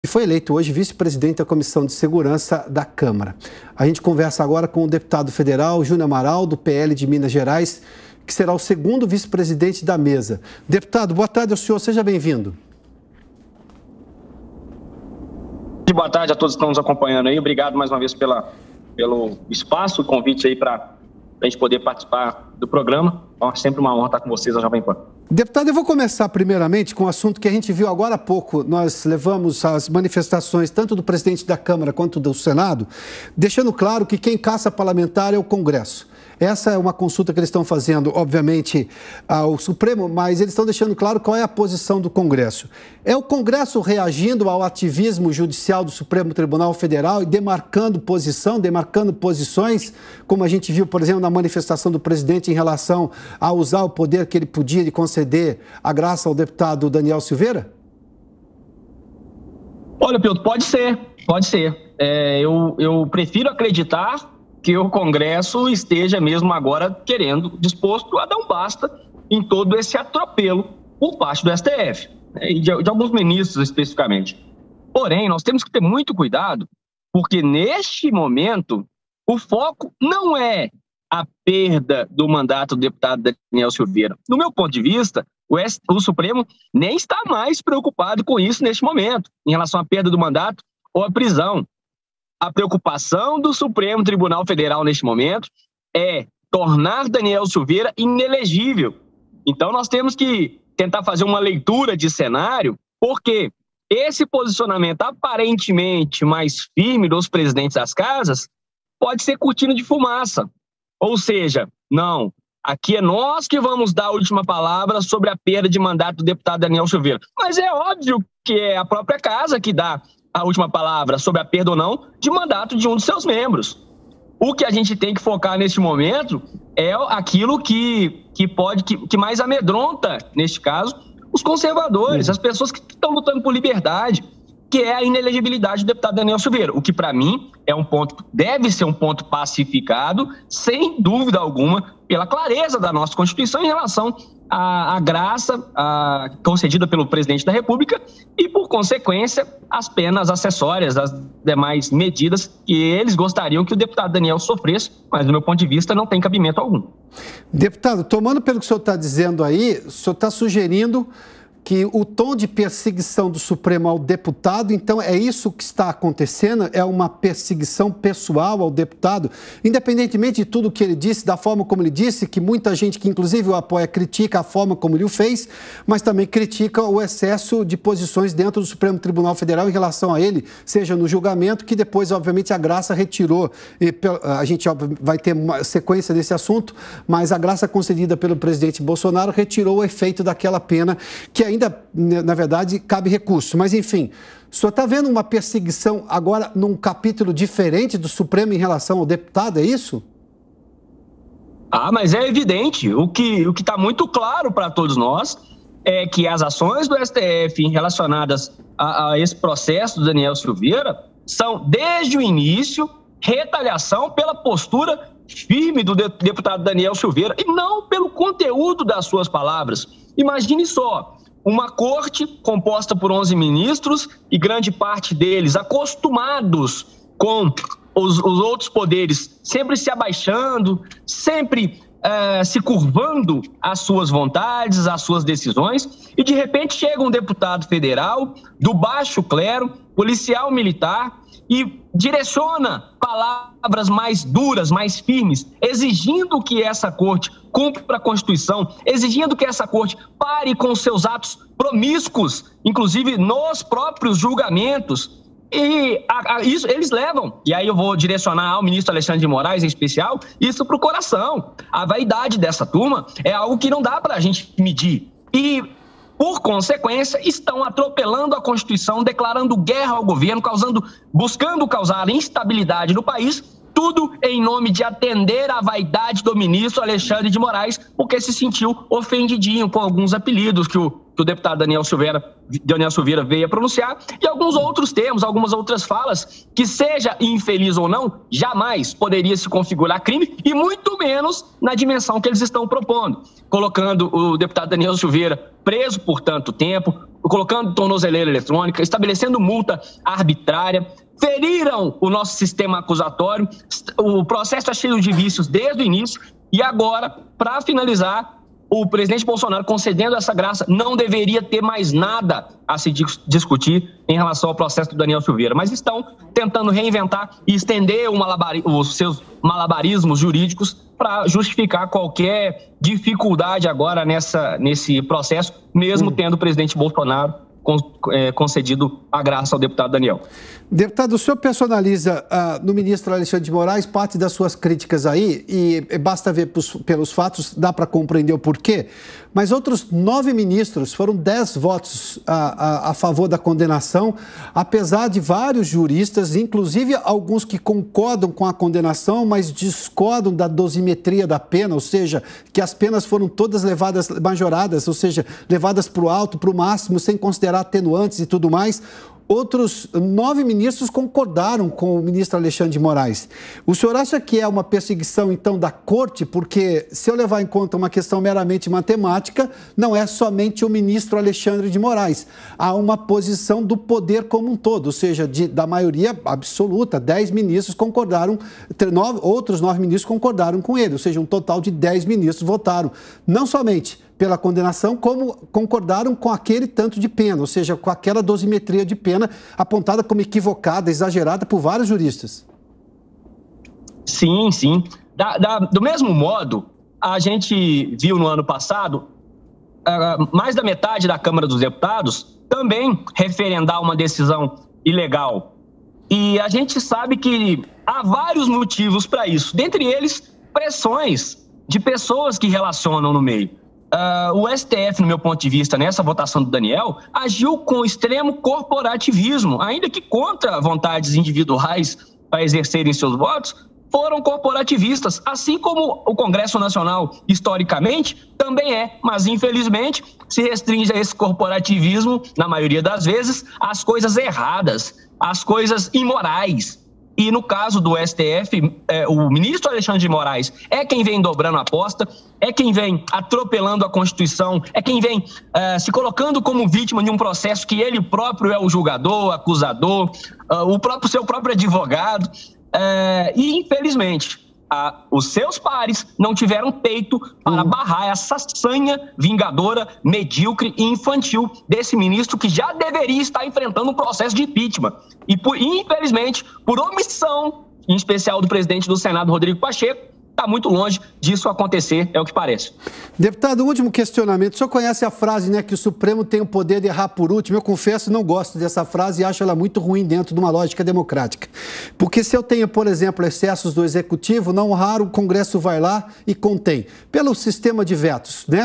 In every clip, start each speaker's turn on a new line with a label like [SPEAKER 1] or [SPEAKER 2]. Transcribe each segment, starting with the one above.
[SPEAKER 1] E foi eleito hoje vice-presidente da Comissão de Segurança da Câmara. A gente conversa agora com o deputado federal Júnior Amaral, do PL de Minas Gerais, que será o segundo vice-presidente da mesa. Deputado, boa tarde ao senhor, seja bem-vindo.
[SPEAKER 2] Boa tarde a todos que estão nos acompanhando aí. Obrigado mais uma vez pelo espaço, o convite aí para a gente poder participar do programa. É sempre uma honra estar com vocês, a Jovem Pan.
[SPEAKER 1] Deputado, eu vou começar primeiramente com um assunto que a gente viu agora há pouco. Nós levamos as manifestações tanto do presidente da Câmara quanto do Senado, deixando claro que quem caça parlamentar é o Congresso. Essa é uma consulta que eles estão fazendo, obviamente, ao Supremo, mas eles estão deixando claro qual é a posição do Congresso. É o Congresso reagindo ao ativismo judicial do Supremo Tribunal Federal e demarcando posições, como a gente viu, por exemplo, na manifestação do presidente em relação a usar o poder que ele podia de conceder a graça ao deputado Daniel Silveira?
[SPEAKER 2] Olha, Pedro, pode ser. Eu prefiro acreditar que o Congresso esteja mesmo agora disposto a dar um basta em todo esse atropelo por parte do STF, né, e de alguns ministros especificamente. Porém, nós temos que ter muito cuidado, porque neste momento o foco não é a perda do mandato do deputado Daniel Silveira. No meu ponto de vista, o Supremo nem está mais preocupado com isso neste momento, em relação à perda do mandato ou à prisão. A preocupação do Supremo Tribunal Federal neste momento é tornar Daniel Silveira inelegível. Então nós temos que tentar fazer uma leitura de cenário, porque esse posicionamento aparentemente mais firme dos presidentes das casas pode ser cortina de fumaça. Ou seja, não, aqui é nós que vamos dar a última palavra sobre a perda de mandato do deputado Daniel Silveira. Mas é óbvio que é a própria casa que dá a última palavra sobre a perda ou não de mandato de um dos seus membros. O que a gente tem que focar neste momento é aquilo que mais amedronta, neste caso, os conservadores, as pessoas que estão lutando por liberdade, que é a inelegibilidade do deputado Daniel Silveira, o que para mim deve ser um ponto pacificado, sem dúvida alguma, pela clareza da nossa Constituição em relação à graça concedida pelo presidente da República e, por consequência, as penas acessórias, as demais medidas que eles gostariam que o deputado Daniel sofresse, mas, do meu ponto de vista, não tem cabimento algum.
[SPEAKER 1] Deputado, tomando pelo que o senhor está dizendo aí, o senhor está sugerindo que o tom de perseguição do Supremo ao deputado, então é isso que está acontecendo? É uma perseguição pessoal ao deputado? Independentemente de tudo que ele disse, da forma como ele disse, que muita gente que inclusive o apoia critica a forma como ele o fez, mas também critica o excesso de posições dentro do Supremo Tribunal Federal em relação a ele, seja no julgamento, que depois, obviamente, a graça retirou. A gente vai ter uma sequência desse assunto, mas a graça concedida pelo presidente Bolsonaro retirou o efeito daquela pena que ainda, na verdade, cabe recurso. Mas, enfim, o senhor está vendo uma perseguição agora num capítulo diferente do Supremo em relação ao deputado, é isso?
[SPEAKER 2] Mas é evidente. O que está muito claro para todos nós é que as ações do STF relacionadas a esse processo do Daniel Silveira são, desde o início, retaliação pela postura firme do deputado Daniel Silveira e não pelo conteúdo das suas palavras. Imagine só, uma corte composta por 11 ministros e grande parte deles acostumados com os outros poderes sempre se abaixando, sempre se curvando às suas vontades, às suas decisões, e de repente chega um deputado federal do baixo clero, policial militar, e direciona palavras mais duras, mais firmes, exigindo que essa corte cumpra a Constituição, exigindo que essa corte pare com seus atos promíscuos, inclusive nos próprios julgamentos. E isso eles levam, e aí eu vou direcionar ao ministro Alexandre de Moraes, em especial, isso para o coração. A vaidade dessa turma é algo que não dá para a gente medir. E, por consequência, estão atropelando a Constituição, declarando guerra ao governo, buscando causar instabilidade no país, tudo em nome de atender à vaidade do ministro Alexandre de Moraes, porque se sentiu ofendidinho com alguns apelidos que o que o deputado Daniel Silveira veio a pronunciar, e alguns outros termos, algumas outras falas, que seja infeliz ou não, jamais poderia se configurar crime, e muito menos na dimensão que eles estão propondo, colocando o deputado Daniel Silveira preso por tanto tempo, colocando tornozeleira eletrônica, estabelecendo multa arbitrária, feriram o nosso sistema acusatório, o processo está cheio de vícios desde o início, e agora, para finalizar, o presidente Bolsonaro concedendo essa graça, não deveria ter mais nada a se discutir em relação ao processo do Daniel Silveira, mas estão tentando reinventar e estender os seus malabarismos jurídicos para justificar qualquer dificuldade agora nesse processo, mesmo tendo o presidente Bolsonaro concedido a graça ao deputado Daniel.
[SPEAKER 1] Deputado, o senhor personaliza no ministro Alexandre de Moraes parte das suas críticas aí, e basta ver pelos fatos, dá para compreender o porquê, mas outros 9 ministros, foram 10 votos a favor da condenação, apesar de vários juristas, inclusive alguns que concordam com a condenação, mas discordam da dosimetria da pena, ou seja, que as penas foram todas majoradas, ou seja, levadas para o alto, para o máximo, sem considerar atenuantes e tudo mais. Outros 9 ministros concordaram com o ministro Alexandre de Moraes. O senhor acha que é uma perseguição, então, da corte? Porque, se eu levar em conta uma questão meramente matemática, não é somente o ministro Alexandre de Moraes. Há uma posição do poder como um todo, ou seja, da maioria absoluta. 10 ministros concordaram, outros 9 ministros concordaram com ele, ou seja, um total de 10 ministros votaram. Não somente pela condenação, como concordaram com aquele tanto de pena, ou seja, com aquela dosimetria de pena apontada como equivocada, exagerada por vários juristas.
[SPEAKER 2] Sim, sim. Do mesmo modo, a gente viu no ano passado mais da metade da Câmara dos Deputados também referendar uma decisão ilegal. E a gente sabe que há vários motivos para isso, dentre eles pressões de pessoas que relacionam no meio. O STF, no meu ponto de vista, nessa votação do Daniel, agiu com extremo corporativismo, ainda que contra vontades individuais para exercerem seus votos, foram corporativistas, assim como o Congresso Nacional, historicamente, também é, mas infelizmente se restringe a esse corporativismo, na maioria das vezes, às coisas erradas, às coisas imorais. E no caso do STF, o ministro Alexandre de Moraes é quem vem dobrando a aposta, é quem vem atropelando a Constituição, é quem vem se colocando como vítima de um processo que ele próprio é o julgador, acusador, seu próprio advogado. E, infelizmente, os seus pares não tiveram peito para barrar essa sanha vingadora, medíocre e infantil desse ministro que já deveria estar enfrentando um processo de impeachment. E, infelizmente, por omissão, em especial do presidente do Senado, Rodrigo Pacheco, está muito longe disso acontecer, é o que parece.
[SPEAKER 1] Deputado, último questionamento. O senhor conhece a frase, né, que o Supremo tem o poder de errar por último? Eu confesso, não gosto dessa frase e acho ela muito ruim dentro de uma lógica democrática. Porque se eu tenho, por exemplo, excessos do Executivo, não raro o Congresso vai lá e contém. Pelo sistema de vetos, né,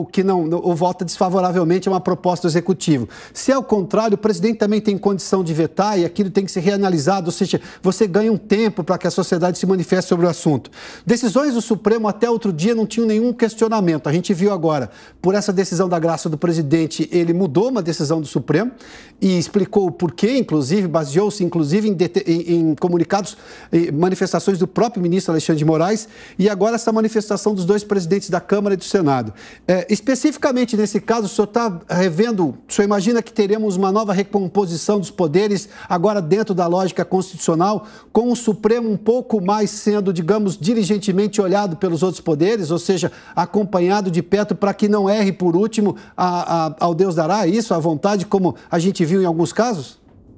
[SPEAKER 1] ou vota desfavoravelmente a uma proposta do Executivo. Se é o contrário, o presidente também tem condição de vetar e aquilo tem que ser reanalisado, ou seja, você ganha um tempo para que a sociedade se manifeste sobre o assunto. Decisões do Supremo até outro dia não tinham nenhum questionamento. A gente viu agora, por essa decisão da graça do presidente, ele mudou uma decisão do Supremo e explicou o porquê, inclusive, baseou-se inclusive em comunicados e manifestações do próprio ministro Alexandre de Moraes e agora essa manifestação dos 2 presidentes da Câmara e do Senado. Especificamente nesse caso, o senhor está revendo, o senhor imagina que teremos uma nova recomposição dos poderes agora dentro da lógica constitucional, com o Supremo um pouco mais sendo, digamos, diligentemente olhado pelos outros poderes, ou seja, acompanhado de perto para que não erre por último ao Deus dará, isso, à vontade, como a gente viu em alguns casos?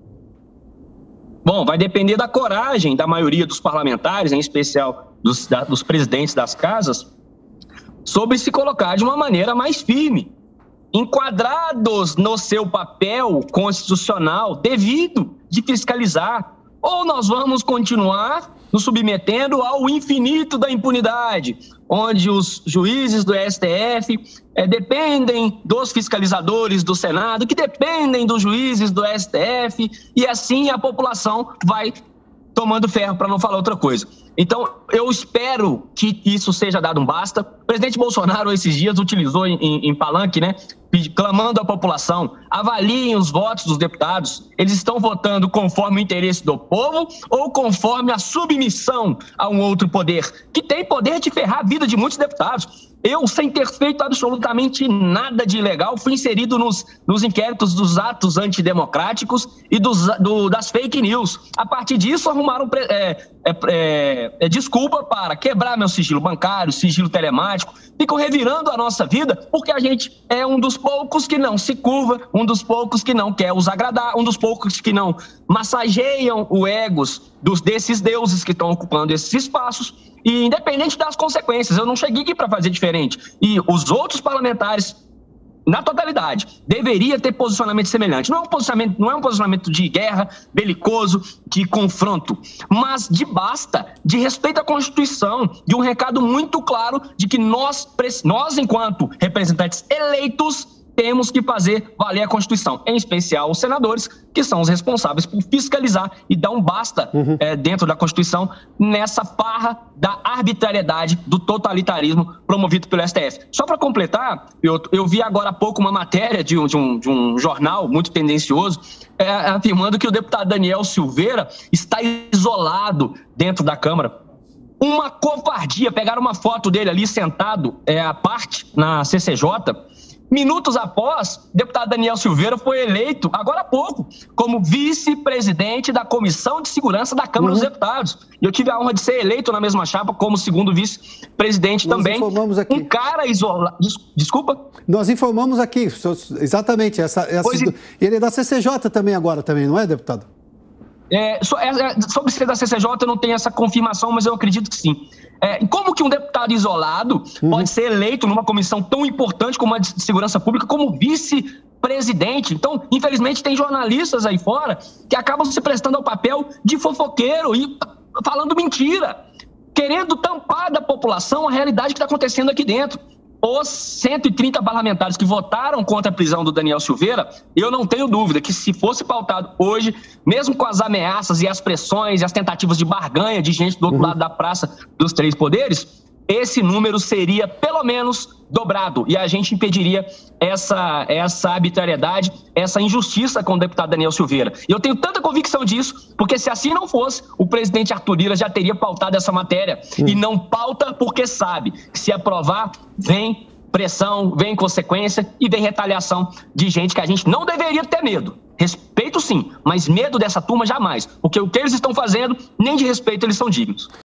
[SPEAKER 2] Bom, vai depender da coragem da maioria dos parlamentares, em especial dos presidentes das casas, sobre se colocar de uma maneira mais firme, enquadrados no seu papel constitucional devido de fiscalizar, ou nós vamos continuar nos submetendo ao infinito da impunidade, onde os juízes do STF dependem dos fiscalizadores do Senado, que dependem dos juízes do STF, e assim a população vai tomando ferro, para não falar outra coisa. Então, eu espero que isso seja dado um basta. O presidente Bolsonaro, esses dias, utilizou em palanque, né, clamando à população, avaliem os votos dos deputados. Eles estão votando conforme o interesse do povo ou conforme a submissão a um outro poder, que tem poder de ferrar a vida de muitos deputados. Eu, sem ter feito absolutamente nada de ilegal, fui inserido nos inquéritos dos atos antidemocráticos e das fake news. A partir disso, arrumaram desculpa para quebrar meu sigilo bancário, sigilo telemático. Ficam revirando a nossa vida porque a gente é um dos poucos que não se curva, um dos poucos que não quer os agradar, um dos poucos que não massageiam o egos desses deuses que estão ocupando esses espaços. E independente das consequências, eu não cheguei aqui para fazer diferente. E os outros parlamentares, na totalidade, deveria ter posicionamento semelhante. Não é um posicionamento de guerra, belicoso, de confronto, mas de basta, de respeito à Constituição, de um recado muito claro de que nós enquanto representantes eleitos, temos que fazer valer a Constituição, em especial os senadores, que são os responsáveis por fiscalizar e dar um basta dentro da Constituição nessa farra da arbitrariedade, do totalitarismo promovido pelo STF. Só para completar, eu vi agora há pouco uma matéria de um jornal muito tendencioso afirmando que o deputado Daniel Silveira está isolado dentro da Câmara. Uma covardia, pegaram uma foto dele ali sentado à parte na CCJ. Minutos após, o deputado Daniel Silveira foi eleito, agora há pouco, como vice-presidente da Comissão de Segurança da Câmara dos Deputados. E eu tive a honra de ser eleito na mesma chapa como segundo vice-presidente também.
[SPEAKER 1] Informamos aqui.
[SPEAKER 2] Um cara isolado... Desculpa?
[SPEAKER 1] Nós informamos aqui, exatamente. Ele é da CCJ também agora, não é, deputado?
[SPEAKER 2] Sobre ser da CCJ eu não tenho essa confirmação, mas eu acredito que sim. Como que um deputado isolado pode ser eleito numa comissão tão importante como a de segurança pública como vice-presidente? Então, infelizmente, tem jornalistas aí fora que acabam se prestando ao papel de fofoqueiro e falando mentira, querendo tampar da população a realidade que está acontecendo aqui dentro. Os 130 parlamentares que votaram contra a prisão do Daniel Silveira, eu não tenho dúvida que se fosse pautado hoje, mesmo com as ameaças e as pressões e as tentativas de barganha de gente do outro lado da praça dos três poderes, esse número seria pelo menos dobrado e a gente impediria essa arbitrariedade, essa injustiça com o deputado Daniel Silveira. E eu tenho tanta convicção disso, porque se assim não fosse, o presidente Arthur Lira já teria pautado essa matéria. E não pauta porque sabe que se aprovar, vem pressão, vem consequência e vem retaliação de gente que a gente não deveria ter medo. Respeito sim, mas medo dessa turma jamais, porque o que eles estão fazendo, nem de respeito eles são dignos.